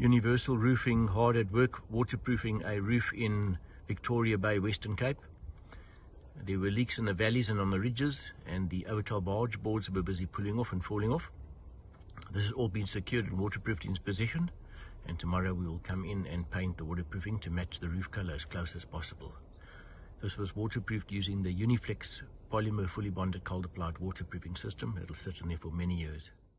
Universal Roofing, hard at work, waterproofing a roof in Victoria Bay, Western Cape. There were leaks in the valleys and on the ridges, and the overtall barge boards were busy pulling off and falling off. This has all been secured and waterproofed in its position, and tomorrow we will come in and paint the waterproofing to match the roof color as close as possible. This was waterproofed using the Uniflex polymer fully bonded cold applied waterproofing system. It'll sit in there for many years.